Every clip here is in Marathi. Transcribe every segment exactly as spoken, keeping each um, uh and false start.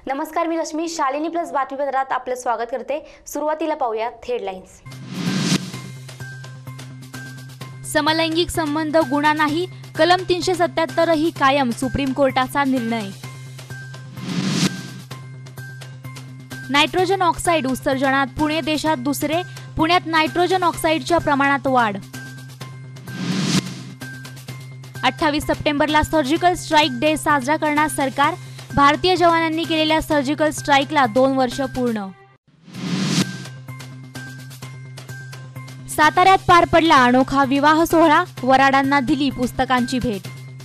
नमस्कार, मी रश्मी. शालिनी प्लस बातमीपत्रात आपलं स्वागत करते. सुरुवातीला पाहूयात हेडलाईन्स. समलैंगिक संबंध गुन्हा नाही, कलम तीनशे सत्याहत्तर ही कायम, सुप्रीम कोर्टाचा निर्णय. नायट्रोजन ऑक्साईड उत्सर्जनात पुणे देशात दुसरे, पुण्यात नायट्रोजन ऑक्साईडच्या प्रमाणात वाढ. अठ्ठावीस सप्टेंबरला सर्जिकल स्ट्राईक डे साजरा करणार सरकार, भारतीय जवानांनी केलेल्या सर्जिकल स्ट्राईकला दोन वर्ष पूर्ण. साताऱ्यात पार पडला अनोखा विवाह सोहळा, वराडांना दिली पुस्तकांची भेट.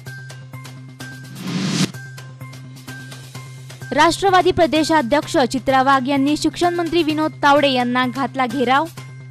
राष्ट्रवादी प्रदेशाध्यक्ष चित्रा वाघ यांनी शिक्षण मंत्री विनोद तावडे यांना घातला घेराव.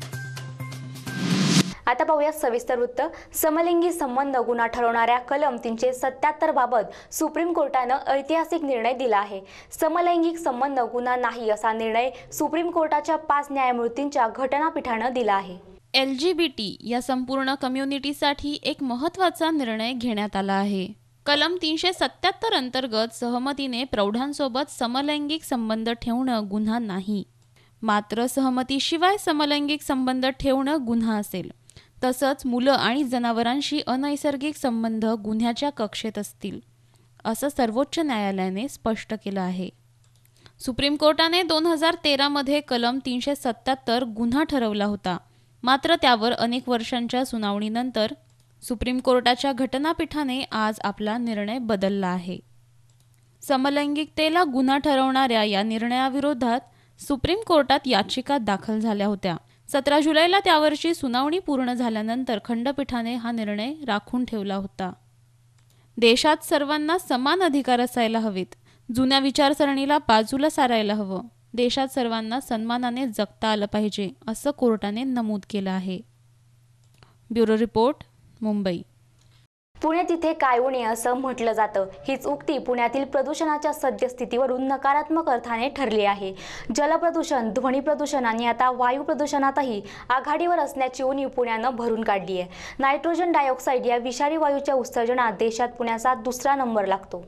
आता पाहूया सविस्तर वृत्त. समलिंगी संबंध गुन्हा ठरवणाऱ्या कलम तीनशे सत्याहत्तर बाबत सुप्रीम कोर्टानं ऐतिहासिक निर्णय दिला आहे. समलैंगिक संबंध गुन्हा नाही असा निर्णय सुप्रीम कोर्टाच्या पाच न्यायमूर्तींच्या घटनापीठानं दिला आहे. एल जी बी टी या संपूर्ण कम्युनिटीसाठी एक महत्त्वाचा निर्णय घेण्यात आला आहे. कलम तीनशे सत्याहत्तर अंतर्गत सहमतीने प्रौढांसोबत समलैंगिक संबंध ठेवणं गुन्हा नाही, मात्र सहमतीशिवाय समलैंगिक संबंध ठेवणं गुन्हा असेल. तसंच मुलं आणि जनावरांशी अनैसर्गिक संबंध गुन्ह्याच्या कक्षेत असतील, असं सर्वोच्च न्यायालयाने स्पष्ट केलं आहे. सुप्रीम कोर्टाने दोन हजार तेरामध्ये कलम तीनशे सत्याहत्तर गुन्हा ठरवला होता, मात्र त्यावर अनेक वर्षांच्या सुनावणीनंतर सुप्रीम कोर्टाच्या घटनापीठाने आज आपला निर्णय बदलला आहे. समलैंगिकतेला गुन्हा ठरवणाऱ्या या निर्णयाविरोधात सुप्रीम कोर्टात याचिका दाखल झाल्या होत्या. सतरा जुलैला त्यावरची सुनावणी पूर्ण झाल्यानंतर खंडपीठाने हा निर्णय राखून ठेवला होता. देशात सर्वांना समान अधिकार असायला हवेत, जुन्या विचारसरणीला बाजूला सारायला हवं, देशात सर्वांना सन्मानाने जगता आलं पाहिजे, असं कोर्टाने नमूद केलं आहे. Bureau report, Mumbai. पुणे तिथे काय उणे असं म्हटलं जातं. हीच उक्ती पुण्यातील प्रदूषणाच्या सद्यस्थितीवरून नकारात्मक अर्थाने ठरली आहे. जलप्रदूषण, ध्वनी प्रदूषण आणि आता वायू प्रदूषणातही आघाडीवर असण्याची उणीव पुण्यानं भरून काढली आहे. नायट्रोजन डायऑक्साईड या विषारी वायूच्या उत्सर्जनात देशात पुण्याचा दुसरा नंबर लागतो.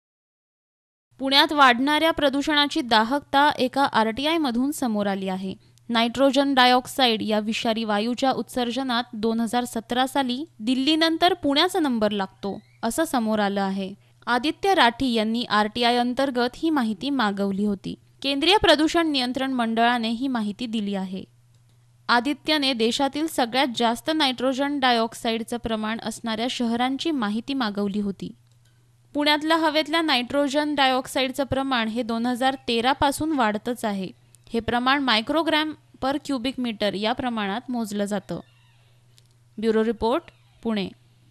पुण्यात वाढणाऱ्या प्रदूषणाची दाहकता एका आर टी आय मधून समोर आली आहे. नायट्रोजन डायऑक्साईड या विषारी वायूच्या उत्सर्जनात दोन हजार सतरा साली दिल्लीनंतर पुण्याचा नंबर लागतो, असं समोर आलं आहे. आदित्य राठी यांनी आर टी आय अंतर्गत ही माहिती मागवली होती. केंद्रीय प्रदूषण नियंत्रण मंडळाने ही माहिती दिली आहे. आदित्यने देशातील सगळ्यात जास्त नायट्रोजन डायऑक्साईडचं प्रमाण असणाऱ्या शहरांची माहिती मागवली होती. पुण्यातल्या हवेतल्या नायट्रोजन डायऑक्साईडचं प्रमाण हे दोन हजार तेरा पासून वाढतच आहे. हे प्रमाण मायक्रोग्रॅम पर क्युबिक मीटर या प्रमाणात मोजलं जातं. Bureau report, Pune.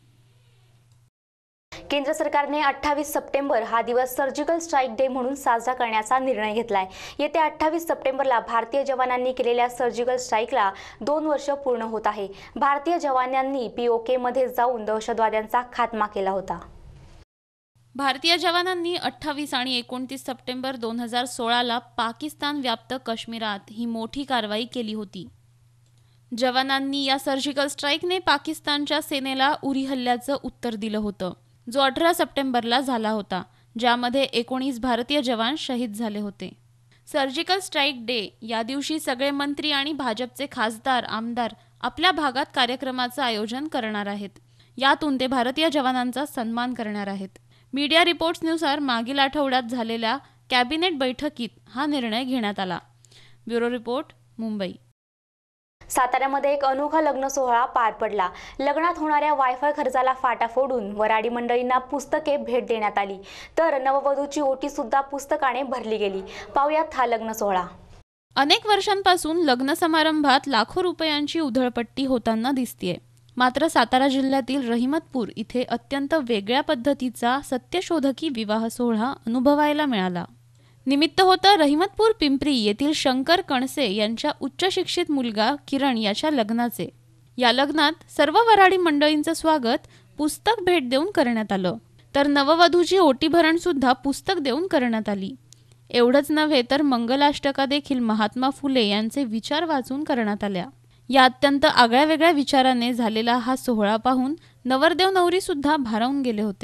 केंद्र सरकारने अठ्ठावीस सप्टेंबर हा दिवस सर्जिकल स्ट्राईक डे म्हणून साजरा करण्याचा निर्णय घेतलाय. येत्या अठ्ठावीस सप्टेंबरला भारतीय जवानांनी केलेल्या सर्जिकल स्ट्राईकला दोन वर्ष पूर्ण होत आहे. भारतीय जवानांनी पी ओ के मध्ये जाऊन दहशतवाद्यांचा खात्मा केला होता. भारतीय जवानांनी अठ्ठावीस आणि एकोणतीस सप्टेंबर दोन हजार सोळाला पाकिस्तान व्याप्त काश्मीरात ही मोठी कारवाई केली होती. जवानांनी या सर्जिकल स्ट्राईकने पाकिस्तानच्या सेनेला उरी हल्ल्याचं उत्तर दिलं होतं, जो अठरा सप्टेंबरला झाला होता, ज्यामध्ये एकोणीस भारतीय जवान शहीद झाले होते. सर्जिकल स्ट्राईक डे या दिवशी सगळे मंत्री आणि भाजपचे खासदार, आमदार आपल्या भागात कार्यक्रमाचं आयोजन करणार आहेत. यातून ते भारतीय जवानांचा सन्मान करणार आहेत. मीडिया रिपोर्ट्सनुसार मागील आठवड्यात झालेल्या कॅबिनेट बैठकीत हा निर्णय घेण्यात आला. Bureau report, Mumbai. साताऱ्यामध्ये एक अनोखा लग्न सोहळा पार पडला. लग्नात होणाऱ्या वायफाय खर्चाला फाटा फोडून वराडी मंडळींना पुस्तके भेट देण्यात आली, तर नववधूची ओटी सुद्धा पुस्तकाने भरली गेली. पाहुयात हा लग्न सोहळा. अनेक वर्षांपासून लग्न समारंभात लाखो रुपयांची उधळपट्टी होताना दिसतेय. मात्र सातारा जिल्ह्यातील रहिमतपूर इथे अत्यंत वेगळ्या पद्धतीचा सत्यशोधकी विवाह सोहळा अनुभवायला मिळाला. निमित्त होतं रहिमतपूर पिंपरी येथील शंकर कणसे यांच्या उच्च शिक्षित मुलगा किरण याच्या लग्नाचे. या लग्नात सर्व वऱ्हाडी मंडळींचं स्वागत पुस्तक भेट देऊन करण्यात आलं, तर नववधूची ओटी भरण सुद्धा पुस्तक देऊन करण्यात आली. एवढंच नव्हे तर मंगलाष्टका देखील महात्मा फुले यांचे विचार वाचून करण्यात आल्या. या अत्यंत आगळ्या वेगळ्या विचाराने झालेला हा सोहळा पाहून नवरदेव नवरी सुद्धा भारावून गेले होते.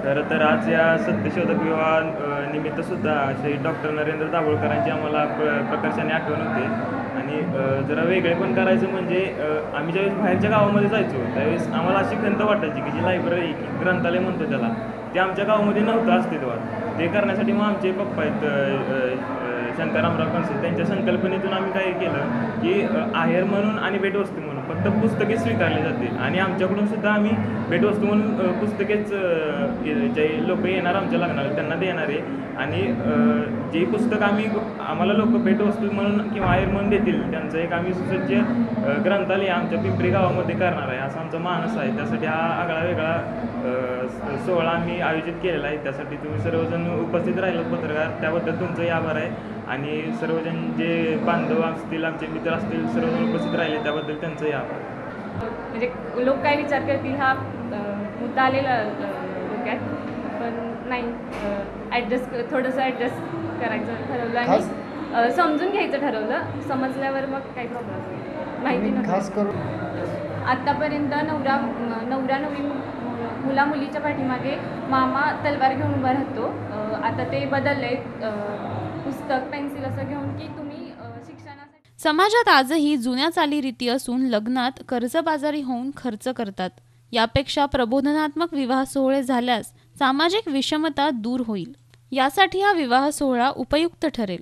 खरं तर आज या सत्यशोधक विवाह अ, निमित्त सुद्धा श्री डॉक्टर नरेंद्र दाभोळकरांची आम्हाला प्र प्रकर्षाने आठवण होते. आणि अ, जरा वेगळे पण करायचं म्हणजे अ, आम्ही ज्यावेळेस बाहेरच्या गावामध्ये जायचो त्यावेळेस आम्हाला अशी खंत वाटायची की जी लायब्ररी ग्रंथालय म्हणतो त्याला, ते आमच्या गावामध्ये नव्हतं अस्तित्वात. ते करण्यासाठी मग आमचे पप्पा आहेत अ, अ, शंकररामराव कणसे, त्यांच्या संकल्पनेतून आम्ही काय केलं की अ, आहेर म्हणून आणि भेटवस्तू म्हणून फक्त पुस्तके स्वीकारली जातील आणि आमच्याकडून सुद्धा आम्ही भेटवस्तू म्हणून अ, पुस्तकेच अ, जे लोक येणार आमच्या लग्नाला त्यांना देणार आहे. आणि अ, जे पुस्तक आम्ही आम्हाला लोक भेटवस्तू म्हणून किंवा आहेर म्हणून देतील त्यांचं एक आम्ही सुसज्ज अ, ग्रंथालय आमच्या पिंपरी गावामध्ये करणार आहे असा आमचा मानस आहे. त्यासाठी हा आगळा वेगळा अ, स- सोहळा आम्ही आयोजित केलेला आहे. त्यासाठी तुम्ही सर्वजण उपस्थित राहिलात पत्रकार, त्याबद्दल तुमचंही आभार आहे. आणि सर्वजण जे बांधव असतील आमचे मित्र असतील सर्वजण उपस्थित राहिले त्याबद्दल त्यांचंही आभार. म्हणजे लोक काय विचार करतील हा अ, मुद्दा आलेला अ, डोक्यात, पण नाही ॲडजस्ट थोडंसं ॲडजस्ट करायचं ठरवलं आणि अ, समजून घ्यायचं ठरवलं. समजल्यावर मग काही प्रॉब्लेम नाही. माहिती आणि नव्हतं. खास करून आत्तापर्यंत नवरा नवरा नवरी मुला मुलीच्या पाठीमागे मामा तलवार घेऊन उभा राहतो. अ, आता ते बदलले पुस्तक पेन्सिल असं घेऊन की तुम्ही अ, शिक्षणासाठी. समाजात आजही जुन्या चालीरीती असून लग्नात कर्जबाजारी होऊन खर्च करतात. यापेक्षा प्रबोधनात्मक विवाह सोहळे झाल्यास सामाजिक विषमता दूर होईल. यासाठी हा विवाह सोहळा उपयुक्त ठरेल.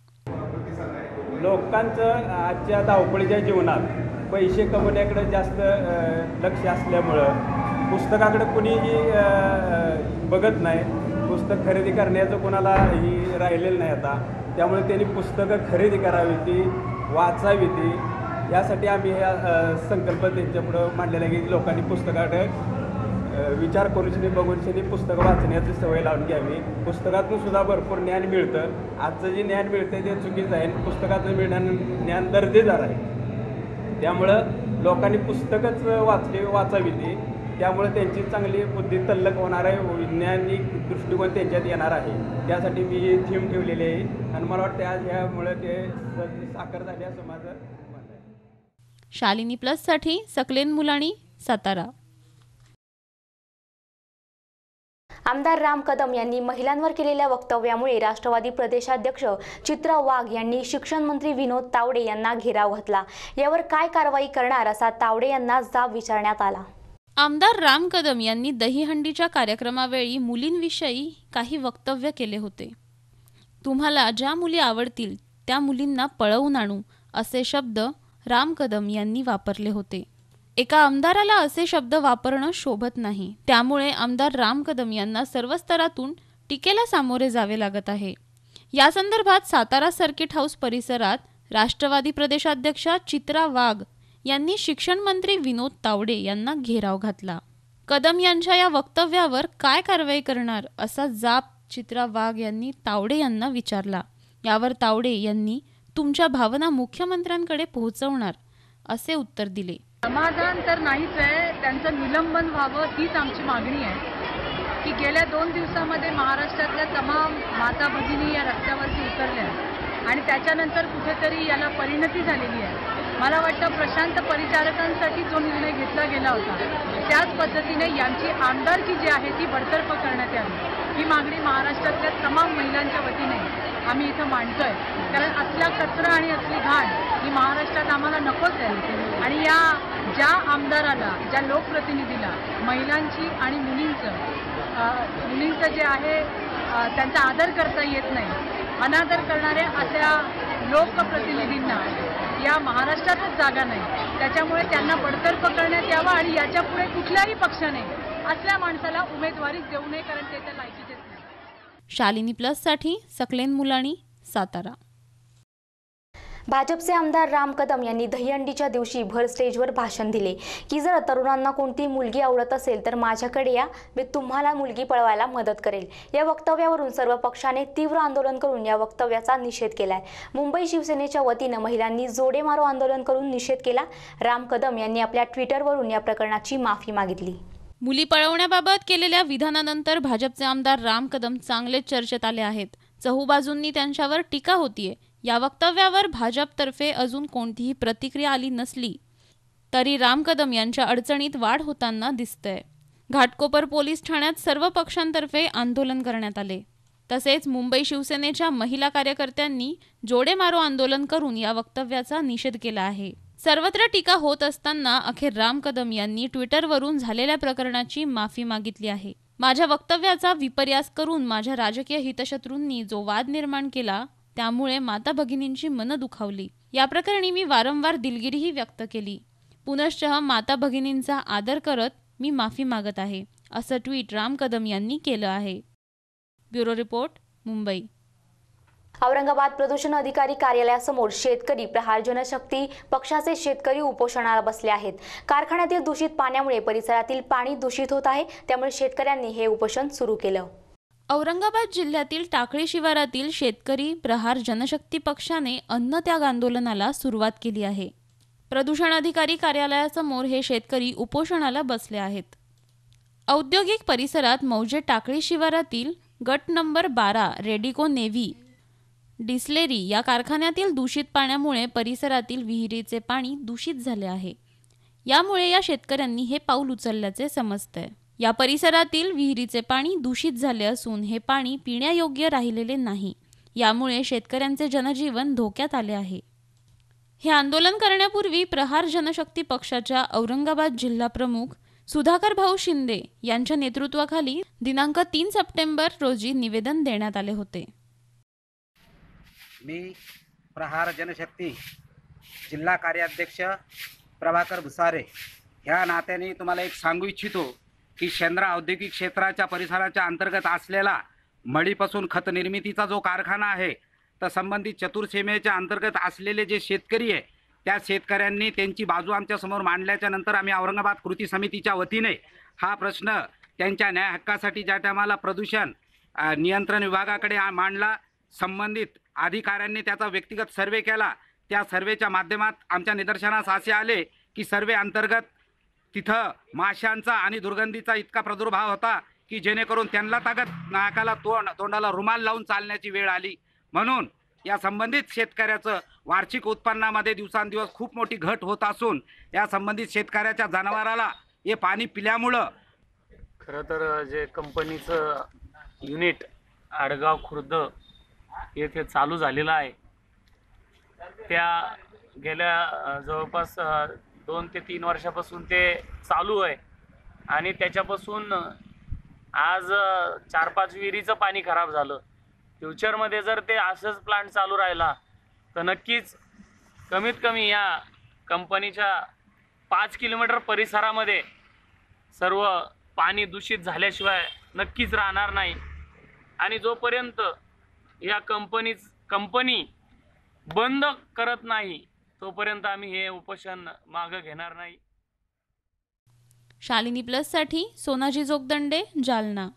लोकांचं आजच्या धावपळीच्या जीवनात पैसे कमवण्याकडे जास्त अ, लक्ष असल्यामुळं पुस्तकाकडे कुणीही अ, बघत नाही. पुस्तक खरेदी करण्याचं कोणालाही राहिलेलं नाही आता. त्यामुळे त्यांनी पुस्तकं खरेदी करावी, ती वाचावी, ती यासाठी आम्ही ह्या अ, संकल्प त्यांच्यापुढं मांडलेला आहे की लोकांनी पुस्तकाकडे अ, विचार करूनशनी बघूनशनी पुस्तकं वाचण्याची सवय लावून घ्यावी. पुस्तकातून सुद्धा भरपूर ज्ञान मिळतं. आजचं जे ज्ञान मिळतं ते चुकीचं आहे. पुस्तकातून मिळणारं ज्ञान दर्जेदार आहे. त्यामुळं लोकांनी पुस्तकच वाचली वाचावी ती. त्यामुळे त्यांची चांगली बुद्धी तल्लक होणार आहे, वैज्ञानिक दृष्टिकोन त्यांच्यात येणार आहे. त्यासाठी मी ही थीम ठेवलेली आहे आणि मला वाटतं आज ह्यामुळे ते स- साकार झाले असं माझं मत आहे. शालिनी प्लससाठी सकलेन मुलाणी, सातारा. आमदार राम कदम यांनी महिलांवर केलेल्या वक्तव्यामुळे राष्ट्रवादी प्रदेशाध्यक्ष चित्रा वाघ यांनी शिक्षण मंत्री विनोद तावडे यांना घेराव घातला. यावर काय कारवाई करणार असा तावडे यांना जाब विचारण्यात आला. आमदार राम कदम यांनी दहीहंडीच्या कार्यक्रमावेळी मुलींविषयी काही वक्तव्य केले होते. तुम्हाला ज्या मुली आवडतील त्या मुलींना पळवून आणू असे शब्द राम कदम यांनी वापरले होते. एका आमदाराला असे शब्द वापरणं शोभत नाही. त्यामुळे आमदार राम कदम यांना सर्व स्तरातून टीकेला सामोरे जावे लागत आहे. या संदर्भात सातारा सर्किट हाऊस परिसरात राष्ट्रवादी प्रदेशाध्यक्षा चित्रा वाघ यांनी शिक्षण मंत्री विनोद तावडे यांना घेराव घातला. कदम यांच्या या वक्तव्यावर काय कारवाई करणार असा जाब चित्रा वाघ यांनी तावडे यांना विचारला. यावर तावडे यांनी तुमच्या भावना मुख्यमंत्र्यांकडे पोहोचवणार असे उत्तर दिले. समाधान तर नाहीच आहे, त्यांचं निलंबन व्हावं हीच आमची मागणी आहे. की गेल्या दोन दिवसामध्ये महाराष्ट्रातल्या तमाम माता भगिनी या रस्त्यावरती उतरल्या आणि त्याच्यानंतर कुठेतरी याला परिणती झालेली आहे. मला वाटतं प्रशांत परिचारकांसाठी जो निर्णय घेतला गेला होता त्याच पद्धतीने यांची आमदारकी जी आहे ती बडतर्फ करण्यात यावी ही मागणी महाराष्ट्रातल्या तमाम महिलांच्या वतीने आम्ही इथं मांडतोय. कारण असला कचरा आणि असली घाण ही महाराष्ट्रात आम्हाला नकोच आहे. आणि या ज्या आमदाराला, ज्या लोकप्रतिनिधीला महिलांची आणि मुलींचं मुलींचं जे आहे त्यांचा आदर करता येत नाही, अनादर करणाऱ्या अशा लोकप्रतिनिधींना या महाराष्ट्रातच जागा नाही. त्याच्यामुळे त्यांना बडतर्फ करण्यात यावं आणि याच्यापुढे कुठल्याही पक्षाने असल्या माणसाला उमेदवारी देऊ नये, कारण ते त्या लायकीचेच नाही. शालिनी प्लससाठी सकलेन मुलाणी, सातारा. भाजपचे आमदार राम कदम यांनी दहीहंडीच्या दिवशी भर स्टेजवर भाषण दिले की जर तरुणांना कोणती मुलगी आवडत असेल तर माझ्याकडे या, मी तुम्हाला मुलगी पळवायला मदत करेल. या वक्तव्यावरून सर्व पक्षाने तीव्र आंदोलन करून या वक्तव्याचा निषेध केलाय. मुंबई शिवसेनेच्या वतीनं महिलांनी जोडे मारो आंदोलन करून निषेध केला. राम कदम यांनी आपल्या ट्विटरवरून या प्रकरणाची माफी मागितली. मुली पळवण्याबाबत केलेल्या विधानानंतर भाजपचे आमदार राम कदम चांगलेच चर्चेत आले आहेत. चहूबाजूंनी त्यांच्यावर टीका होतीये. या वक्तव्यावर भाजपतर्फे अजून कोणतीही प्रतिक्रिया आली नसली तरी राम कदम यांच्या अडचणीत वाढ होताना दिसतंय. घाटकोपर पोलीस ठाण्यात सर्व पक्षांतर्फे आंदोलन करण्यात आले. तसेच मुंबई शिवसेनेच्या महिला कार्यकर्त्यांनी जोडे मारो आंदोलन करून या वक्तव्याचा निषेध केला आहे. सर्वत्र टीका होत असताना अखेर राम कदम यांनी ट्विटरवरून झालेल्या प्रकरणाची माफी मागितली आहे. माझ्या वक्तव्याचा विपर्यास करून माझ्या राजकीय हितशत्रूंनी जो वाद निर्माण केला त्यामुळे माता भगिनींची मनं दुखावली. या प्रकरणी मी वारंवार दिलगिरीही व्यक्त केली. पुनश्च माता भगिनींचा आदर करत मी माफी मागत आहे, असं ट्विट राम कदम यांनी केलं आहे. Bureau report, Mumbai. औरंगाबाद प्रदूषण अधिकारी कार्यालयासमोर शेतकरी प्रहार जनशक्ती पक्षाचे शेतकरी उपोषणाला बसले आहेत. कारखान्यातील दूषित पाण्यामुळे परिसरातील पाणी दूषित होत आहे, त्यामुळे शेतकऱ्यांनी हे उपोषण सुरू केलं. औरंगाबाद जिल्ह्यातील टाकळी शिवारातील शेतकरी प्रहार जनशक्ती पक्षाने अन्नत्याग आंदोलनाला सुरुवात केली आहे. प्रदूषण अधिकारी कार्यालयासमोर हे शेतकरी उपोषणाला बसले आहेत. औद्योगिक परिसरात मौजे टाकळी शिवारातील गट नंबर बारा रेडिको नेव्ही डिस्लेरी या कारखान्यातील दूषित पाण्यामुळे परिसरातील विहिरीचे पाणी दूषित झाले आहे. यामुळे या शेतकऱ्यांनी हे पाऊल उचलल्याचे समजते. या परिसरातील विहिरीचे पाणी दूषित झाले असून हे पाणी पिण्यायोग्य राहिलेले नाही. यामुळे शेतकऱ्यांचे जनजीवन धोक्यात आले आहे. हे आंदोलन करण्यापूर्वी प्रहार जनशक्ती पक्षाच्या औरंगाबाद जिल्हा प्रमुख सुधाकर भाऊ शिंदे यांच्या नेतृत्वाखाली दिनांक तीन सप्टेंबर रोजी निवेदन देण्यात आले होते. मी प्रहार जनशक्ती जिल्हा कार्याध्यक्ष प्रभाकर भुसारे ह्या नात्याने तुम्हाला एक सांगू इच्छितो की शेंद्रा औद्योगिक क्षेत्राच्या परिसराच्या अंतर्गत असलेला मळीपासून खत निर्मितीचा जो कारखाना आहे, तर संबंधित चतुर्सीमेच्या अंतर्गत असलेले जे शेतकरी आहे त्या शेतकऱ्यांनी त्यांची बाजू आमच्यासमोर मांडल्याच्या नंतर आम्ही औरंगाबाद कृती समितीच्या वतीने हा प्रश्न त्यांच्या न्याय हक्कासाठी ज्या टायमाला प्रदूषण नियंत्रण विभागाकडे मांडला, संबंधित अधिकाऱ्यांनी त्याचा व्यक्तिगत सर्वे केला. त्या सर्वेच्या माध्यमात आमच्या निदर्शनास असे आले की सर्वे अंतर्गत तिथं माशांचा आणि दुर्गंधीचा इतका प्रादुर्भाव होता की जेणेकरून त्यांना ताकद नाकाला तोंड तोंडाला रुमाल लावून चालण्याची वेळ आली. म्हणून या संबंधित शेतकऱ्याचं वार्षिक उत्पन्नामध्ये दिवसांदिवस खूप मोठी घट होत असून या संबंधित शेतकऱ्याच्या जनावराला हे पाणी पिल्यामुळं खरं तर जे कंपनीचं युनिट आडगाव खुर्द येथे चालू झालेलं आहे, त्या गेल्या जवळपास दोन ते तीन वर्षापासून ते चालू आहे आणि त्याच्यापासून आज चार पाच विहिरीचं पाणी खराब झालं. फ्युचरमध्ये जर ते असंच प्लांट चालू राहिला तर नक्कीच कमीत कमी या कंपनीच्या पाच किलोमीटर परिसरामध्ये सर्व पाणी दूषित झाल्याशिवाय नक्कीच राहणार नाही. आणि जोपर्यंत या कंपनीच कंपनी बंद करत नाही तोपर्यंत आम्ही हे उपोषण मागे घेणार नाही. शालिनी प्लस साठी सोनाजी जोगदंडे, जालना.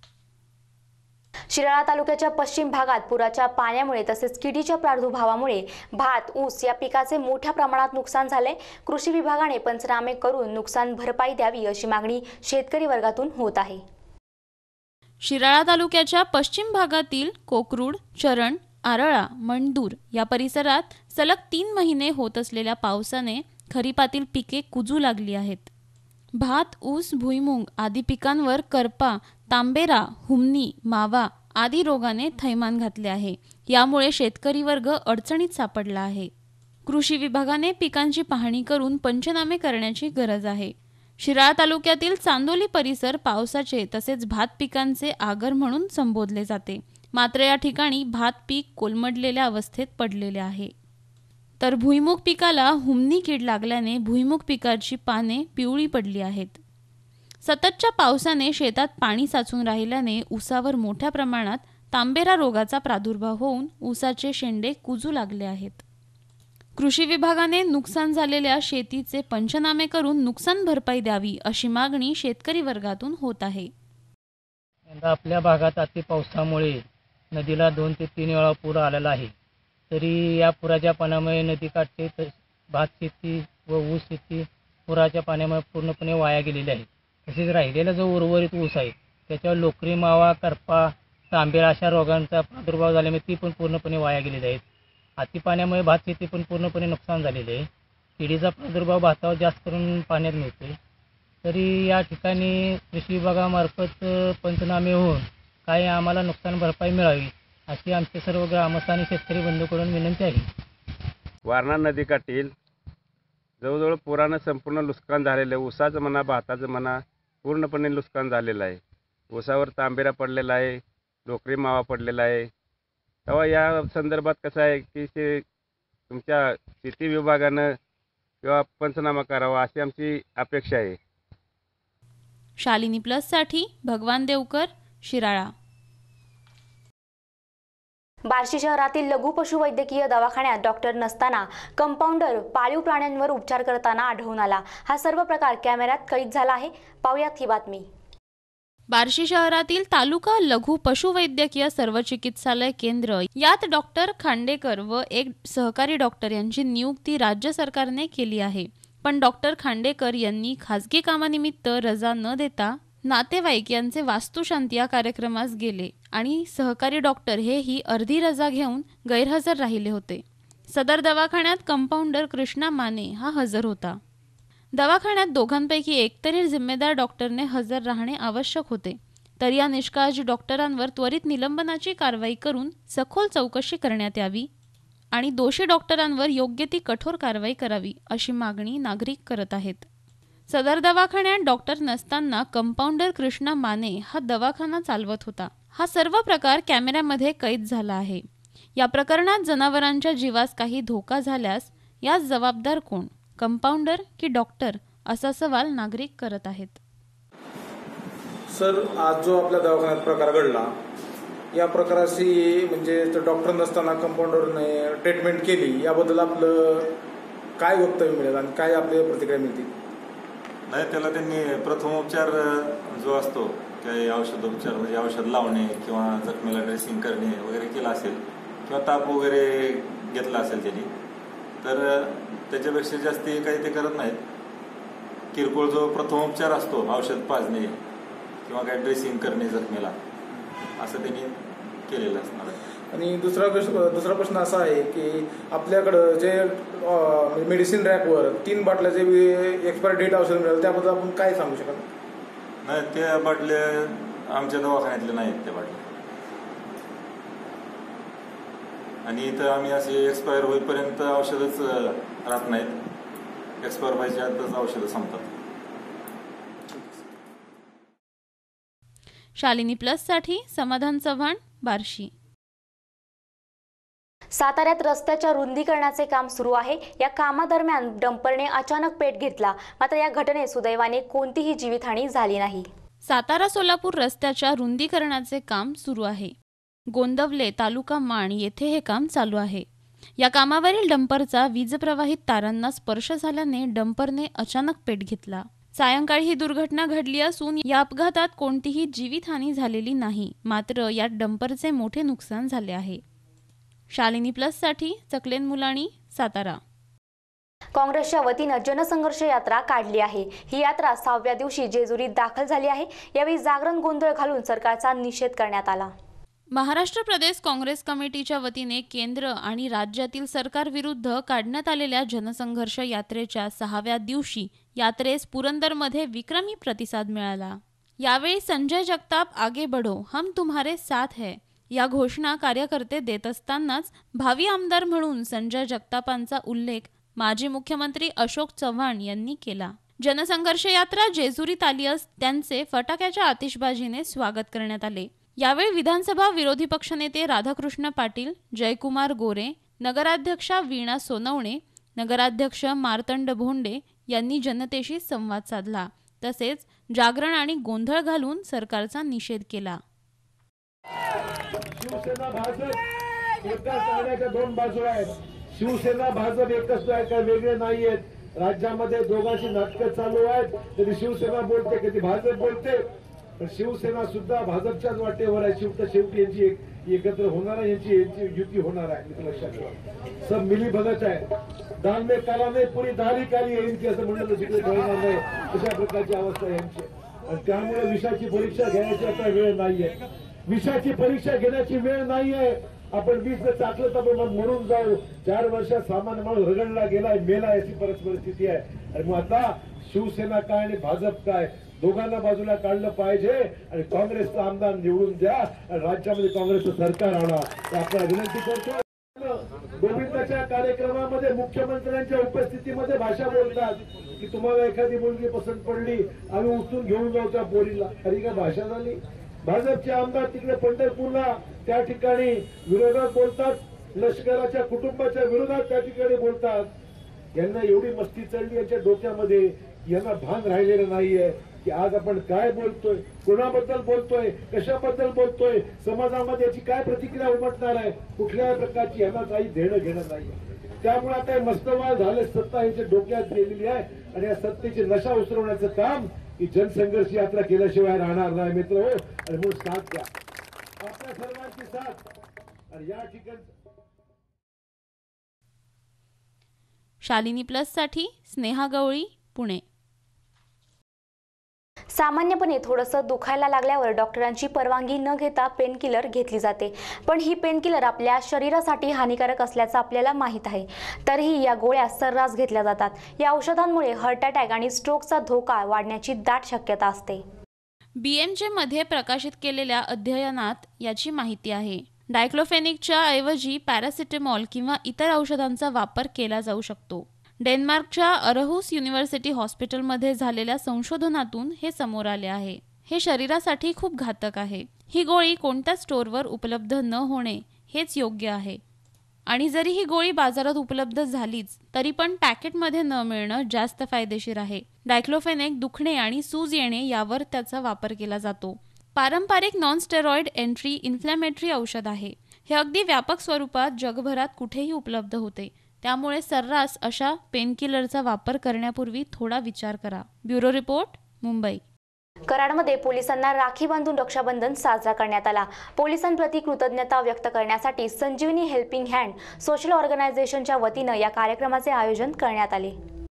शिराळा तालुक्याच्या पश्चिम भागात पुराच्या पाण्यामुळे तसेच किडीच्या प्रादुर्भावामुळे भात, ऊस या पिकाचे मोठ्या प्रमाणात नुकसान झाले. कृषी विभागाने पंचनामे करून नुकसान भरपाई द्यावी अशी मागणी शेतकरी वर्गातून होत आहे. शिराळा तालुक्याच्या पश्चिम भागातील कोकरूड, चरण, आरळा, मंडूर या परिसरात सलग तीन महिने होत असलेल्या पावसाने खरीपातील पिके कुजू लागली आहेत. भात, ऊस, भुईमुग आदी पिकांवर करपा, तांबेरा, हुमणी, मावा आदी रोगाने थैमान घातले आहे. यामुळे शेतकरी वर्ग अडचणीत सापडला आहे. कृषी विभागाने पिकांची पाहणी करून पंचनामे करण्याची गरज आहे. शिराळा तालुक्यातील चांदोली परिसर पावसाचे तसेच भात पिकांचे आगर म्हणून संबोधले जाते. मात्र या ठिकाणी भात पीक कोलमडलेल्या अवस्थेत पडलेले आहे. तर भुईमुग पिकाला हुमणी कीड लागल्याने भुईमुग पिकाची पाने पिवळी पडली आहेत. सततच्या पावसाने शेतात पाणी साचून राहिल्याने ऊसावर मोठ्या प्रमाणात तांबेरा रोगाचा प्रादुर्भाव होऊन ऊसाचे शेंडे कुजू लागले आहेत. कृषी विभागाने नुकसान झालेल्या शेतीचे पंचनामे करून नुकसान भरपाई द्यावी अशी मागणी शेतकरी वर्गातून होत आहे. यंदा आपल्या भागात अति पावसामुळे नदीला दोन ते तीन वेळा पूर आलेला आहे. तरी या पुराच्या पाण्यामुळे नदीकाठचे भात शेती व ऊस शेती पुराच्या पाण्यामुळे पूर्णपणे वाया गेलेली आहे. तसेच राहिलेला जो उर्वरित ऊस आहे त्याच्यावर लोकरी, मावा, करपा, तांबेरा अशा रोगांचा प्रादुर्भाव झाल्यामुळे ती पण पूर्णपणे वाया गेलेली आहेत. अति पाण्यामुळे भात शेती पण पूर्णपणे नुकसान झालेले आहे. किडीचा प्रादुर्भाव भातावर जास्त करून पाण्यात मिळतो. तरी या ठिकाणी कृषी विभागामार्फत पंचनामे होऊन काही आम्हाला नुकसान भरपाई मिळावी अशी आमचे सर्व ग्रामस्थ आणि शेतकरी बंधूकडून विनंती आहे. वारणा नदीकाठील जवळजवळ पुरानं संपूर्ण नुकसान झालेलं आहे. ऊसाचं म्हणा, भाताचं म्हणा, पूर्णपणे नुकसान झालेलं आहे. ऊसावर तांबेरा पडलेला आहे, डोकरी मावा पडलेला आहे. तेव्हा या संदर्भात कसं आहे की ते तुमच्या शेती विभागानं किंवा पंचनामा करावा अशी आमची अपेक्षा आहे. शालिनी प्लससाठी भगवान देवकर, शिराळा. बार्शी शहरातील लघु पशुवैद्यकीय दवाखान्यात डॉक्टर नसताना कंपाऊंडर पाळीव प्राण्यांवर उपचार करताना आढळून आला. हा सर्व प्रकार कॅमेऱ्यात कैद झाला आहे. पाहुयात ही बातमी. बार्शी शहरातील तालुका लघु पशुवैद्यकीय सर्व चिकित्सालय केंद्र यात डॉक्टर खांडेकर व एक सहकारी डॉक्टर यांची नियुक्ती राज्य सरकारने केली आहे. पण डॉक्टर खांडेकर यांनी खासगी कामानिमित्त रजा न देता नातेवाईक यांचे वास्तुशांती या कार्यक्रमास गेले आणि सहकारी डॉक्टर हे ही अर्धी रजा घेऊन गैरहजर राहिले होते. सदर दवाखान्यात कंपाऊंडर कृष्णा माने हा हजर होता. दवाखान्यात दोघांपैकी एकतरी जिम्मेदार डॉक्टरने हजर राहणे आवश्यक होते. तर या निष्काळजी डॉक्टरांवर त्वरित निलंबनाची कारवाई करून सखोल चौकशी करण्यात यावी आणि दोषी डॉक्टरांवर योग्य ती कठोर कारवाई करावी अशी मागणी नागरिक करत आहेत. सदर दवाखान्यात डॉक्टर नसताना कंपाऊंडर कृष्णा माने हा दवाखाना चालवत होता. हा सर्व प्रकार कॅमेऱ्यामध्ये कैद झाला आहे. या प्रकरणात जनावरांच्या जीवास काही धोका झाल्यास यास जबाबदार कोण, कंपाऊंडर की डॉक्टर, असा सवाल नागरिक करत आहेत. सर, आज जो आपल्या दवाखान्यात प्रकार घडला या प्रकाराशी म्हणजे डॉक्टर नसताना कंपाऊंडरने ट्रीटमेंट केली याबद्दल आपलं काय वक्तव्य मिळेल आणि काय आपले प्रतिक्रिया मिळतील? नाही, त्याला त्यांनी प्रथमोपचार जो असतो काही औषधोपचार म्हणजे औषध लावणे किंवा जखमेला ड्रेसिंग करणे वगैरे केला असेल किंवा ताप वगैरे घेतला असेल त्यांनी, तर त्याच्यापेक्षा जास्ती काही ते करत नाहीत. किरकोळ जो प्रथमोपचार असतो औषध पाजणे किंवा काही ड्रेसिंग करणे जखमेला असं त्यांनी केलेलं असणार आहे. आणि दुसरा प्रश्न दुसरा प्रश्न असा आहे की आपल्याकडं जे मेडिसिन रॅकवर तीन बाटल्याचे एक्सपायरी डेट औषध मिळालं त्याबद्दल आपण काय सांगू शकाल? नाही, त्या बाटल्या आमच्या दवाखान्यातल्या नाहीत त्या बाटल्या. आणि इथं आम्ही असे एक्सपायर होईपर्यंत औषधच राहत नाहीत. एक्सपायर व्हायच्या आतच औषधं संपतात. शालिनी प्लससाठी समाधान चव्हाण, बार्शी. साताऱ्यात रस्त्याच्या रुंदीकरणाचे काम सुरू आहे. या कामादरम्यान डंपरने अचानक पेट घेतला. मात्र या घटनेत सुदैवाने कोणतीही जीवितहानी झाली नाही. सातारा सोलापूर रस्त्याच्या रुंदीकरणाचे काम सुरू आहे. गोंदवले तालुका माण येथे हे काम चालू आहे. या कामावरील डंपरचा वीजप्रवाहित तारांना स्पर्श झाल्याने डंपरने अचानक पेट घेतला. सायंकाळी ही दुर्घटना घडली असून या अपघातात कोणतीही जीवितहानी झालेली नाही. मात्र यात डंपरचे मोठे नुकसान झाले आहे. शालिनी प्लससाठी चकलेन मुलाणी, सातारा. काँग्रेसच्या वतीनं जनसंघर्ष यात्रा काढली आहे. ही यात्रा सहाव्या दिवशी जेजुरीत दाखल झाली आहे. यावेळी जागरण गोंधळ घालून सरकारचा निषेध करण्यात आला. महाराष्ट्र प्रदेश काँग्रेस कमिटीच्या वतीने केंद्र आणि राज्यातील सरकारविरुद्ध काढण्यात आलेल्या जनसंघर्ष यात्रेच्या सहाव्या दिवशी यात्रेस पुरंदरमध्ये विक्रमी प्रतिसाद मिळाला. यावेळी संजय जगताप आगे बढो, हम तुम्हारे साथ है या घोषणा कार्यकर्ते देत असतानाच भावी आमदार म्हणून संजय जगतापांचा उल्लेख माजी मुख्यमंत्री अशोक चव्हाण यांनी केला. जनसंघर्ष यात्रा जेजुरीत आली असता त्यांचे फटाक्याच्या आतिषबाजीने स्वागत करण्यात आले. यावेळी विधानसभा विरोधी पक्षनेते राधाकृष्ण पाटील, जयकुमार गोरे, नगराध्यक्षा वीणा सोनवणे, नगराध्यक्ष मार्तंड भोंडे यांनी जनतेशी संवाद साधला. तसेच जागरण आणि गोंधळ घालून सरकारचा निषेध केला. शिवसेना भाजप एकाच नाण्याच्या दोन बाजू आहेत. शिवसेना भाजप एकच आहे, काय वेगळे नाहीयेत. राज्यामध्ये दोघांची नाटकं चालू आहेत. कधी शिवसेना बोलते, कधी भाजप बोलते. पण शिवसेना सुद्धा भाजपच्याच वाटेवर आहे. शिवता शेवटी यांची एकत्र होणार आहे, यांची यांची युती होणार आहे. लक्षात ठेवा, सब मिली भगत आहे. दान में काला नाही, पुरी दारी काली आहे यांची असं म्हणलं तर तिकडे कळणार नाही. अशा प्रकारची अवस्था आहे यांची. आणि त्यामुळे विषाची परीक्षा घेण्याची आता वेळ नाहीये. विषाची परीक्षा घेण्याची वेळ नाहीये. आपण वीस जर टाकलं तर आपण मरून जाऊ. चार वर्षात सामान्य माणूस रगडला गेलाय, मेला, अशी परिस्थिती आहे. आणि मग आता शिवसेना काय आणि भाजप काय दोघांना बाजूला काढलं पाहिजे आणि काँग्रेसचा आमदार निवडून द्या आणि राज्यामध्ये काँग्रेसचं सरकार आणा आपल्याला विनंती करतो. गोविंदाच्या कार्यक्रमामध्ये मुख्यमंत्र्यांच्या उपस्थितीमध्ये भाषा बोलतात की तुम्हाला एखादी मुलगी पसंत पडली आम्ही उचलून घेऊन जाऊ त्या पोरीला. खरी का भाषा झाली? भाजपचे आमदार तिकडे पंढरपूरला त्या ठिकाणी विरोधात बोलतात, लष्कराच्या कुटुंबाच्या विरोधात त्या ठिकाणी बोलतात. यांना एवढी मस्ती चढली यांच्या डोक्यामध्ये, यांना भान राहिलेलं नाहीये की आज आपण काय बोलतोय, कोणाबद्दल बोलतोय, कशाबद्दल बोलतोय, समाजामध्ये याची काय प्रतिक्रिया उमटणार आहे, कुठल्या प्रकारची यांना काही देणं घेणं नाही. त्यामुळे आता मस्तवाल झाले, सत्ता यांच्या डोक्यात गेलेली आहे आणि या सत्तेची नशा उसरवण्याचं काम ही जनसंघर्ष यात्रा केल्याशिवाय राहणार नाही मित्र हो. आणि म्हणून साथ द्या, आपल्या सर्वांची साथ. आणि या ठिकाणी शालिनी प्लस साठी स्नेहा गवळी, पुणे. सामान्यपणे थोडंसं दुखायला लागल्यावर डॉक्टरांची परवानगी न घेता पेनकिलर घेतली जाते, पण ही पेनकिलर आपल्या शरीरासाठी हानिकारक असल्याचं आपल्याला माहीत आहे. तरीही या गोळ्या सर्रास घेतल्या जातात. या औषधांमुळे हार्ट अटॅक आणि स्ट्रोकचा धोका वाढण्याची दाट शक्यता असते. बीएमजे मध्ये प्रकाशित केलेल्या अध्ययनात याची माहिती आहे. डायक्लोफेनिकच्या ऐवजी पॅरासिटामॉल किंवा इतर औषधांचा वापर केला जाऊ शकतो. डेन्मार्कच्या अरहुस युनिव्हर्सिटी हॉस्पिटलमध्ये झालेल्या संशोधनातून हे समोर आले आहे. हे शरीरासाठी खूप घातक आहे. ही गोळी कोणत्या स्टोअरवर उपलब्ध न होणे हेच योग्य आहे. आणि जरी ही गोळी बाजारात उपलब्ध झालीच तरी पण पॅकेटमध्ये न मिळणं जास्त फायदेशीर आहे. डायक्लोफेनेक दुखणे आणि सूज येणे यावर त्याचा वापर केला जातो. पारंपरिक नॉन स्टेरॉइड एंट्री इन्फ्लॅमेटरी औषध आहे. हे अगदी व्यापक स्वरूपात जगभरात कुठेही उपलब्ध होते. त्यामुळे सर्रास अशा पेनकिलरचा वापर करण्यापूर्वी थोडा विचार करा. Bureau report, Mumbai. कराडमध्ये पोलिसांना राखी बांधून रक्षाबंधन साजरा करण्यात आला. पोलिसांप्रती कृतज्ञता व्यक्त करण्यासाठी संजीवनी हेल्पिंग हँड सोशल ऑर्गनायझेशनच्या वतीनं या कार्यक्रमाचे आयोजन करण्यात आले.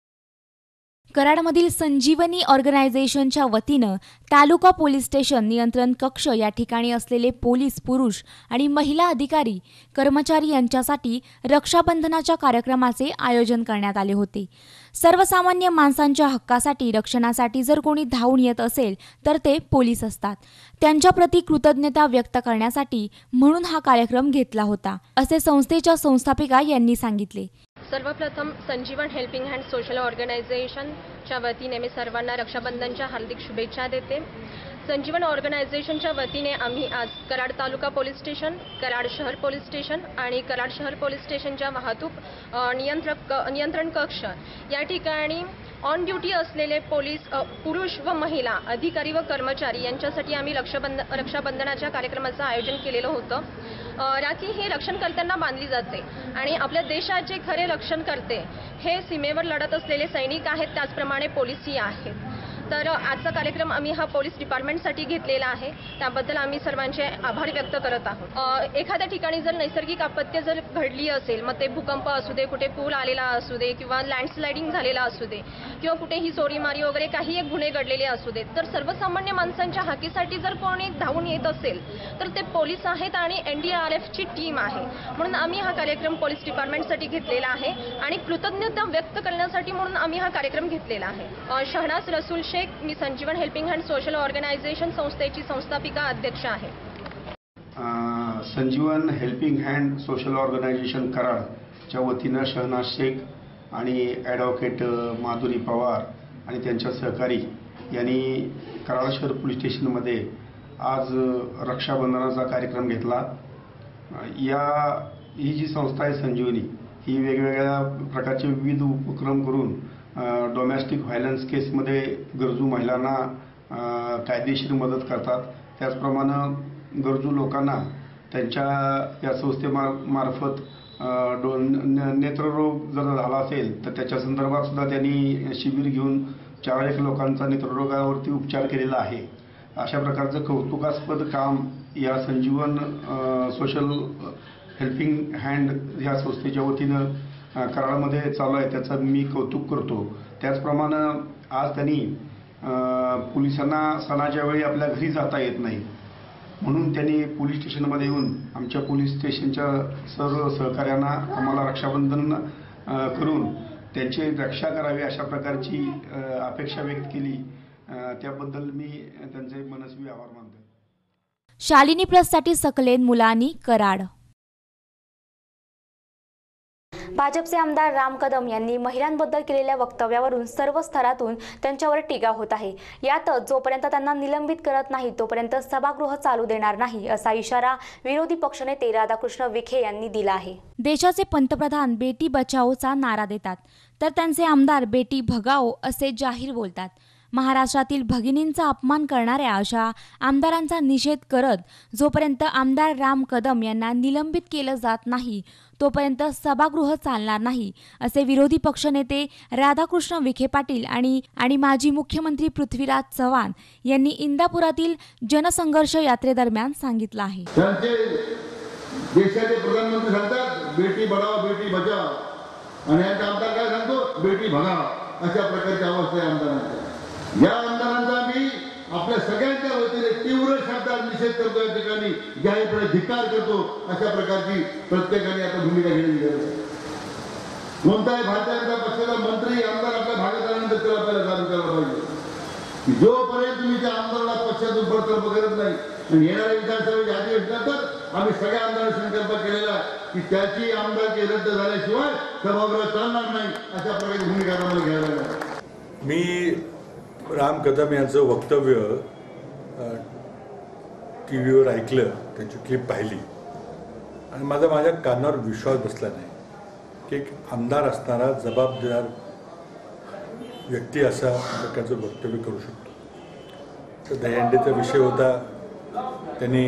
कराडमधील संजीवनी ऑर्गनायझेशनच्या वतीनं तालुका पोलीस स्टेशन नियंत्रण कक्ष या ठिकाणी असलेले पोलीस पुरुष आणि महिला अधिकारी कर्मचारी यांच्यासाठी रक्षाबंधनाच्या कार्यक्रमाचे आयोजन करण्यात आले होते. सर्वसामान्य माणसांच्या हक्कासाठी रक्षणासाठी जर कोणी धावून येत असेल तर ते पोलीस असतात. त्यांच्याप्रती कृतज्ञता व्यक्त करण्यासाठी म्हणून हा कार्यक्रम घेतला होता, असे संस्थेच्या संस्थापिका यांनी सांगितले. सर्वप्रथम संजीवन हेल्पिंग हँड सोशल ऑर्गनायझेशनच्या वतीने मी सर्वांना रक्षाबंधनच्या हार्दिक शुभेच्छा देते. संजीवन ऑर्गनायझेशनच्या वतीने आम्ही आज कराड तालुका पोलीस स्टेशन, कराड शहर पोलीस स्टेशन आणि कराड शहर पोलीस स्टेशनच्या वाहतूक नियंत्रक नियंत्रण कक्ष या ठिकाणी ऑन ड्युटी असलेले पोलीस पुरुष व महिला अधिकारी व कर्मचारी यांच्यासाठी आम्ही रक्षाबंध रक्षाबंधनाच्या कार्यक्रमाचं आयोजन केलेलं होतं. राखी ही रक्षणकर्त्यांना बांधली जाते आणि आपल्या देशाचे खरे रक्षण करते हे सीमेवर लढत असलेले सैनिक आहेत, त्याचप्रमाणे पोलीसही आहेत. तर आजचा कार्यक्रम आम्ही हा पोलीस डिपार्टमेंटसाठी घेतलेला आहे, त्याबद्दल आम्ही सर्वांचे आभार व्यक्त करत आहोत. एखाद्या ठिकाणी जर नैसर्गिक आपत्ती जर घडली असेल, मग ते भूकंप असू दे, कुठे पूर आलेला असू दे किंवा लँडस्लायडिंग झालेला असू दे किंवा कुठेही चोरीमारी वगैरे काही एक गुन्हे घडलेले असू देत, तर सर्वसामान्य माणसांच्या हाकीसाठी जर कोणी धावून येत असेल तर ते पोलीस आहेत आणि एन डी आर एफची टीम आहे. म्हणून आम्ही हा कार्यक्रम पोलीस डिपार्टमेंटसाठी घेतलेला आहे आणि कृतज्ञता व्यक्त करण्यासाठी म्हणून आम्ही हा कार्यक्रम घेतलेला आहे. शहनाज रसूल शेख, मी संजीवन हेल्पिंग हँड सोशल ऑर्गनायझेशन संस्थेची संस्थापिका अध्यक्ष आहे. संजीवन हेल्पिंग हँड सोशल ऑर्गनायझेशन कराडच्या वतीनं शहनाज शेख आणि ॲडव्होकेट माधुरी पवार आणि त्यांच्या सहकारी यांनी कराड शहर पोलीस स्टेशनमध्ये आज रक्षाबंधनाचा कार्यक्रम घेतला. या ही जी संस्था आहे संजीवनी, ही वेगवेगळ्या प्रकारचे विविध उपक्रम करून डोमेस्टिक व्हायलन्स केसमध्ये गरजू महिलांना कायदेशीर मदत करतात. त्याचप्रमाणे गरजू लोकांना त्यांच्या या संस्थेमार मार्फत डो नेत्ररोग जर झाला असेल तर त्याच्या संदर्भात सुद्धा त्यांनी शिबिर घेऊन चार एक लोकांचा नेत्ररोगावरती उपचार केलेला आहे. अशा प्रकारचं कौतुकास्पद काम या संजीवन सोशल हेल्पिंग हँड ह्या संस्थेच्या वतीनं कराडमध्ये चालू आहे, त्याचं मी कौतुक करतो. त्याचप्रमाणे आज त्यांनी पोलिसांना सणाच्या वेळी आपल्या घरी जाता येत नाही, म्हणून त्यांनी पोलीस स्टेशनमध्ये येऊन आमच्या पोलीस स्टेशनच्या सर्व सहकाऱ्यांना आम्हाला रक्षाबंधन करून त्यांची रक्षा करावी अशा प्रकारची अपेक्षा व्यक्त केली. त्याबद्दल मी त्यांचे मनस्वी आभार मानतो. शालिनी प्लससाठी सकलेन मुलानी कराड. भाजपचे आमदार राम कदम यांनी महिलांबद्दल केलेल्या वक्तव्यावरून सर्व स्तरातून त्यांच्यावर टीका होत आहे. यातच जोपर्यंत त्यांना निलंबित करत नाही तोपर्यंत सभागृह चालू देणार नाही असा इशारा विरोधी पक्षनेते राधाकृष्ण विखे यांनी दिला आहे. देशाचे पंतप्रधान बेटी बचाओचा नारा देतात तर त्यांचे आमदार बेटी भगाओ असे जाहीर बोलतात. महाराष्ट्रातील भगिनींचा अपमान करणाऱ्या अशा आमदारांचा निषेध करत जोपर्यंत आमदार राम कदम यांना निलंबित केलं जात नाही तोपर्यंत सभागृह चालणार नाही असे विरोधी पक्षनेते राधाकृष्ण विखे पाटील आणि आणि माजी मुख्यमंत्री पृथ्वीराज चव्हाण यांनी इंदापुरातील जनसंघर्ष यात्रेदरम्यान सांगितलं आहे. देशाचे प्रधानमंत्री सांगतात बेटी बचाओ बेटी बचाओ आणि यांचा आमदार काय सांगतो बेटी भगाओ. अशा प्रकारची अवस्था आहे आमदारांची. या आमदारांचा मी आपल्या सगळ्यांच्या वतीने तीव्र शब्दात निषेध करतो. या ठिकाणी जाहीरपणे धिक्कार करतो. अशा प्रकारची प्रत्येकाने आता भूमिका घेण्याची गरज आहे. कोणताही भारतीय जनता पक्षाचा मंत्री आमदार आपल्या भागात आल्यानंतर त्याला आपल्याला जाणून करायला पाहिजे. जोपर्यंत तुम्ही त्या आमदाराला पक्षातून बडतर्फ करत नाही आणि येणाऱ्या विधानसभेच्या अधिवेशनानंतर आम्ही सगळ्या आमदारांनी संकल्प केलेला की त्याची आमदारकी रद्द झाल्याशिवाय सभागृह चालणार नाही. अशा प्रकारची भूमिका आम्हाला घ्यायला लागली. मी राम कदम यांचं वक्तव्य टी व्हीवर ऐकलं, त्यांची क्लिप पाहिली आणि माझा माझ्या कानावर विश्वास बसला नाही की एक आमदार असणारा जबाबदार व्यक्ती असा प्रकारचं वक्तव्य करू शकतो. तर दहीहंडीचा विषय होता. त्यांनी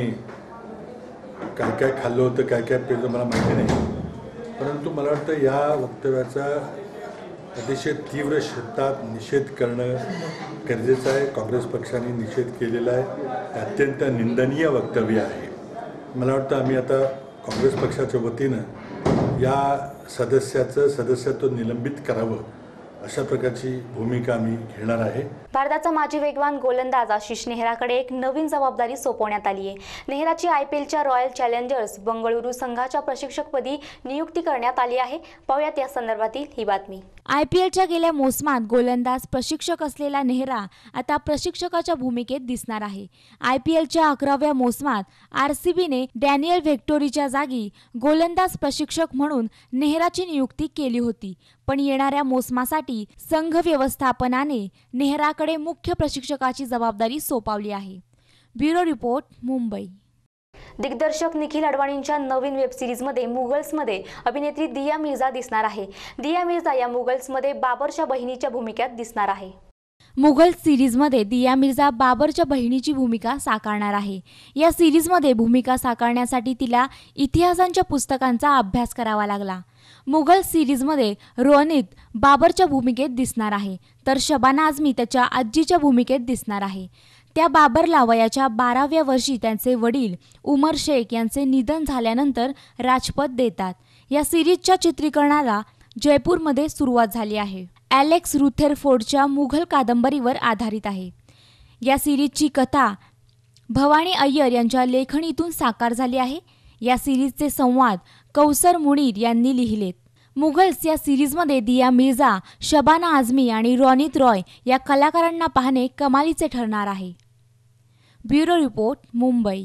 काय काय खाल्लं होतं काय काय पेलं मला माहिती नाही, परंतु मला वाटतं या वक्तव्याचा अतिशय तीव्र शब्दात निषेध करणं गरजेचं आहे. काँग्रेस पक्षाने निषेध केलेला आहे. अत्यंत निंदनीय वक्तव्य आहे. मला वाटतं आम्ही आता काँग्रेस पक्षाच्या वतीनं या सदस्याचं सदस्यत्व निलंबित करावं अशा प्रकारची भूमिका आम्ही घेणार आहे. भारताचा माजी वेगवान गोलंदाज आशिष नेहराकडे एक नवीन जबाबदारी सोपवण्यात आली आहे. नेहराची आय पी एलच्या रॉयल चॅलेंजर्स बंगळुरू संघाच्या प्रशिक्षकपदी नियुक्ती करण्यात आली आहे. पाहूयात या संदर्भातील ही बातमी. आय पी एलच्या गेल्या मोसमात गोलंदाज प्रशिक्षक असलेला नेहरा आता प्रशिक्षकाच्या भूमिकेत दिसणार आहे. आय पी एलच्या अकराव्या मोसमात आर सी बीने डॅनियल व्हेक्टोरीच्या जागी गोलंदाज प्रशिक्षक म्हणून नेहराची नियुक्ती केली होती, पण येणाऱ्या मोसमासाठी संघ व्यवस्थापनाने नेहराकडे मुख्य प्रशिक्षकाची जबाबदारी सोपवली आहे. Bureau report, Mumbai. दिग्दर्शक निखिल अडवाणींच्या नवीन वेब सिरीजमध्ये मुघल्समध्ये अभिनेत्री दिया मिर्झा दिसणार आहे. दिया मिर्झा या मुघल्समध्ये बाबरच्या बहिणीच्या भूमिकेत दिसणार आहे. मुघल सिरीजमध्ये दिया मिर्झा बाबरच्या बहिणीची भूमिका साकारणार आहे. या सिरीजमध्ये भूमिका साकारण्यासाठी तिला इतिहासांच्या पुस्तकांचा अभ्यास करावा लागला. मुघल सिरीजमध्ये रोनित बाबरच्या भूमिकेत दिसणार आहे, तर शबाना आझमी त्याच्या आजीच्या भूमिकेत दिसणार आहे. त्या बाबरला वयाच्या बाराव्या वर्षी त्यांचे वडील उमर शेख यांचे निधन झाल्यानंतर राजपद देतात. या सिरीजच्या चित्रीकरणाला जयपूरमध्ये सुरुवात झाली आहे. ॲलेक्स रुथेरफोर्डच्या मुघल कादंबरीवर आधारित आहे. या सिरीजची कथा भवानी अय्यर यांच्या लेखणीतून साकार झाली आहे. या सिरीजचे संवाद कौसर मुनीर यांनी लिहिलेत. मुघल्स या सिरीजमध्ये दिया मिर्झा, शबाना आझमी आणि रोनित रॉय या कलाकारांना पाहणे कमालीचे ठरणार आहे. Bureau report, Mumbai.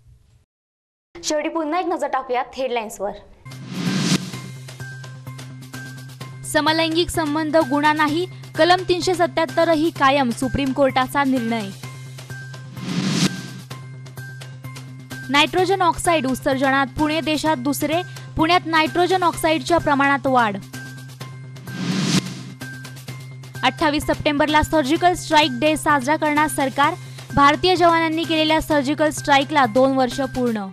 शेवटी पुन्हा एक नजर टाकूयात हेडलाईन्सवर. समलैंगिक संबंध गुन्हा नाही, कलम तीनशे सत्याहत्तर ही कायम, सुप्रीम कोर्टाचा निर्णय. नायट्रोजन ऑक्साईड उत्सर्जनात पुणे देशात दुसरे, पुण्यात नायट्रोजन ऑक्साईडच्या प्रमाणात वाढ. अठ्ठावीस सप्टेंबरला सर्जिकल स्ट्राईक डे साजरा करणार सरकार, भारतीय जवानांनी केलेल्या सर्जिकल स्ट्राईकला दोन वर्ष पूर्ण.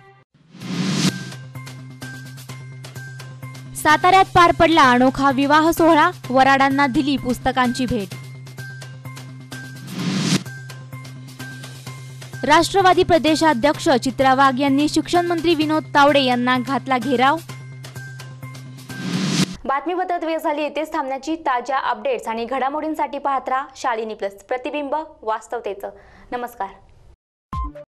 साताऱ्यात पार पडला अनोखा विवाह सोहळा, वराडांना दिली पुस्तकांची भेट. राष्ट्रवादी प्रदेशाध्यक्ष चित्रा वाघ यांनी शिक्षण मंत्री विनोद तावडे यांना घातला घेराव. बातमी बदलत वेळ झाली. येथेच थांबण्याची. ताज्या अपडेट्स आणि घडामोडींसाठी पाहत राहा शालिनी प्लस, प्रतिबिंब वास्तवतेचं. नमस्कार.